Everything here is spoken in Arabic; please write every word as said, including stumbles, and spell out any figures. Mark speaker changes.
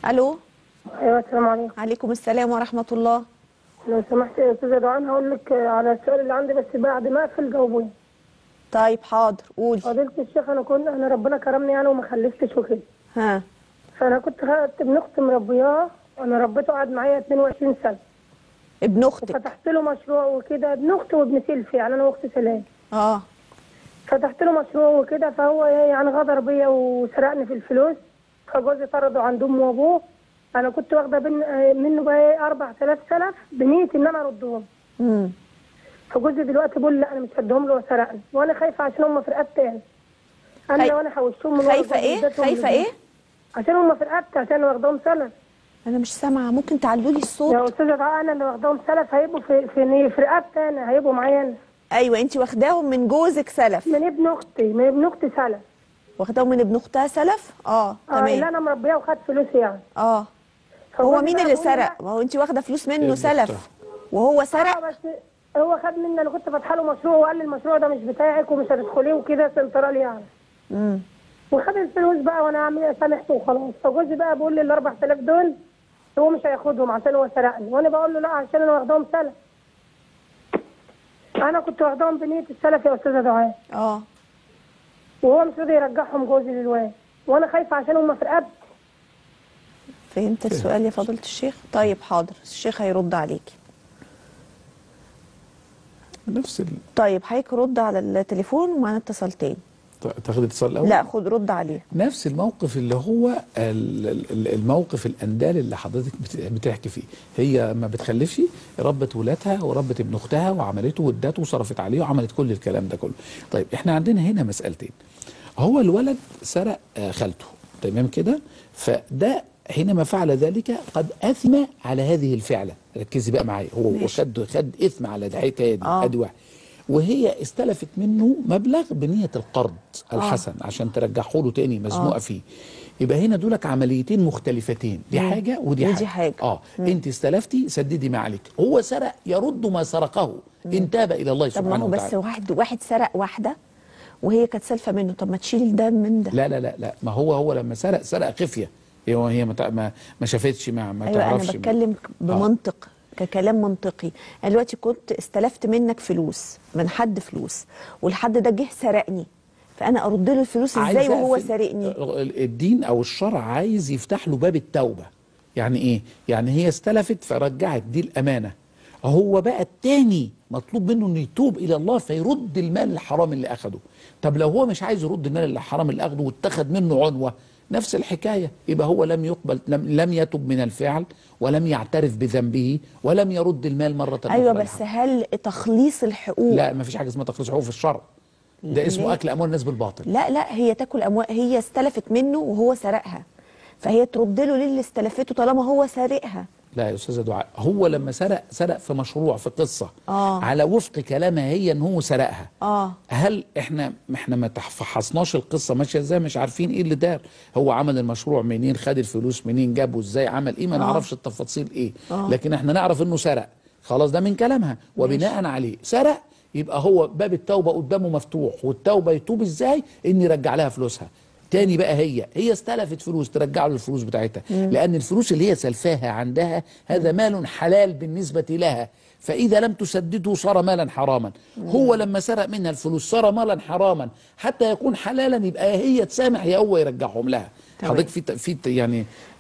Speaker 1: الو.
Speaker 2: ايوه السلام عليكم.
Speaker 1: عليكم السلام ورحمه الله.
Speaker 2: لو سمحت يا استاذه دعاء هقول لك على السؤال اللي عندي بس بعد ما اقفل جاوبوني.
Speaker 1: طيب حاضر قولي.
Speaker 2: فضيلة الشيخ انا كنت انا ربنا كرمني يعني وما خلفتش وكده.
Speaker 1: ها.
Speaker 2: فانا كنت خدت ابن اختي مربياه، انا ربيته قعد معايا اتنين وعشرين سنه.
Speaker 1: ابن اختك؟
Speaker 2: فتحت له مشروع وكده، ابن اختي وابن سيلفي يعني انا واختي سلام.
Speaker 1: اه.
Speaker 2: فتحت له مشروع وكده، فهو ايه يعني غدر بيا وسرقني في الفلوس. فجوزي طرده عند امه وابوه. انا كنت واخده منه بقى ايه اربعة آلاف سلف بنيه ان انا اردهم.
Speaker 1: امم
Speaker 2: فجوزي دلوقتي بيقول لا انا مش هديهم له وسرقني، وانا خايفه عشان هم في رقبتي تاني. انا
Speaker 1: خي...
Speaker 2: لو انا حوشتهم من
Speaker 1: خايفه ايه؟ خايفه ايه؟
Speaker 2: عشان هم في رقبتي، عشان واخدهم سلف.
Speaker 1: انا مش سامعه، ممكن تعلوا لي الصوت؟
Speaker 2: يا استاذه دعاء انا اللي واخدهم سلف هيبقوا في في في رقبتي انا، هيبقوا معايا انا.
Speaker 1: ايوه انت واخداهم من جوزك سلف؟
Speaker 2: من ابن اختي، من ابن اختي سلف.
Speaker 1: واخداهم من ابن اختها سلف؟ اه
Speaker 2: اه
Speaker 1: تمام.
Speaker 2: اللي انا مربياه وخدت فلوسي يعني.
Speaker 1: اه. هو مين اللي سرق؟ ما هو انت واخده فلوس منه سلف وهو سرق؟
Speaker 2: اه بس هو خد مني، انا كنت فاتحه له مشروع وقال لي المشروع ده مش بتاعك ومش هتدخليه وكده سنترال يعني.
Speaker 1: امم
Speaker 2: وخد الفلوس بقى وانا عامل سامحته وخلاص. فجوزي بقى بيقول لي ال اربعة آلاف دول هو مش هياخدهم عشان هو سرقني، وانا بقول له لا عشان انا واخدهم سلف. انا كنت واخدهم بنيه السلف يا استاذه دعاء.
Speaker 1: اه.
Speaker 2: وهو مش راضي يرجعهم جوزي للواد، وانا خايفه عشان هم في رقبتي.
Speaker 1: فهمت السؤال يا فضيله الشيخ؟ طيب حاضر، الشيخ هيرد عليكي.
Speaker 3: نفس ال...
Speaker 1: طيب حضرتك رد على التليفون ومعانا اتصال تاني.
Speaker 3: تاخد اتصال الاول؟
Speaker 1: لا خد رد عليه.
Speaker 3: نفس الموقف اللي هو الموقف الاندال اللي حضرتك بتحكي فيه. هي ما بتخلفش، ربت ولادها وربت ابن اختها وعملته وادته وصرفت عليه وعملت كل الكلام ده كله. طيب احنا عندنا هنا مسألتين. هو الولد سرق خالته تمام كده، فده حينما فعل ذلك قد اثم على هذه الفعله. ركزي بقى معايا، هو خد خد اثم على الحكايه دي. ادي واحد. وهي استلفت منه مبلغ بنية القرض الحسن آه. عشان ترجعه له تاني مزنوقه آه. فيه. يبقى هنا دولك عمليتين مختلفتين، دي مم. حاجه ودي حاجه.
Speaker 1: حاجه
Speaker 3: اه مم. انت استلفتي سددي ما عليك، هو سرق يرد ما سرقه ان تاب الى الله سبحانه وتعالى.
Speaker 1: طب ما هو بس واحد واحد سرق واحده وهي كانت سالفه منه، طب ما تشيل ده من ده.
Speaker 3: لا لا لا لا، ما هو هو لما سرق سرق خفيه، هو هي ما ما شافتش ما, ما
Speaker 1: أيوة
Speaker 3: تعرفش.
Speaker 1: انا بتكلم بمنطق آه. ككلام منطقي. انا دلوقتي كنت استلفت منك فلوس من حد فلوس، والحد ده جه سرقني، فانا ارد له الفلوس ازاي وهو سارقني؟
Speaker 3: الدين او الشرع عايز يفتح له باب التوبه. يعني ايه؟ يعني هي استلفت فرجعت دي الامانه، هو بقى التاني مطلوب منه انه يتوب الى الله فيرد المال الحرام اللي اخده. طب لو هو مش عايز يرد المال الحرام اللي اخده واتخذ منه عنوه، نفس الحكايه، يبقى هو لم يقبل، لم, لم يتب من الفعل ولم يعترف بذنبه ولم يرد المال مره اخرى.
Speaker 1: ايوه بس هل تخليص الحقوق؟
Speaker 3: لا ما فيش حاجه اسمها تخليص حقوق في الشرع، ده اسمه اكل اموال الناس بالباطل.
Speaker 1: لا لا، هي تاكل اموال، هي استلفت منه وهو سرقها، فهي ترد له للي استلفته طالما هو سارقها.
Speaker 3: لا يا استاذه دعاء، هو لما سرق سرق في مشروع في قصه
Speaker 1: آه.
Speaker 3: على وفق كلامها هي ان هو سرقها.
Speaker 1: اه
Speaker 3: هل احنا احنا ما فحصناش القصه ماشيه ازاي؟ مش عارفين ايه اللي دار، هو عمل المشروع منين، خد الفلوس منين، جابه ازاي، عمل ايه، ما آه. نعرفش التفاصيل ايه. آه. لكن احنا نعرف انه سرق، خلاص ده من كلامها، وبناء ماشي. عليه سرق، يبقى هو باب التوبه قدامه مفتوح، والتوبه يتوب ازاي؟ ان يرجع لها فلوسها. تاني بقى هي هي استلفت فلوس ترجع له الفلوس بتاعتها، مم. لان الفلوس اللي هي سلفاها عندها هذا مال حلال بالنسبه لها، فاذا لم تسدده صار مالا حراما. مم. هو لما سرق منها الفلوس صار مالا حراما، حتى يكون حلالا يبقى هي تسامح يا هو يرجعهم لها. حضرتك في في يعني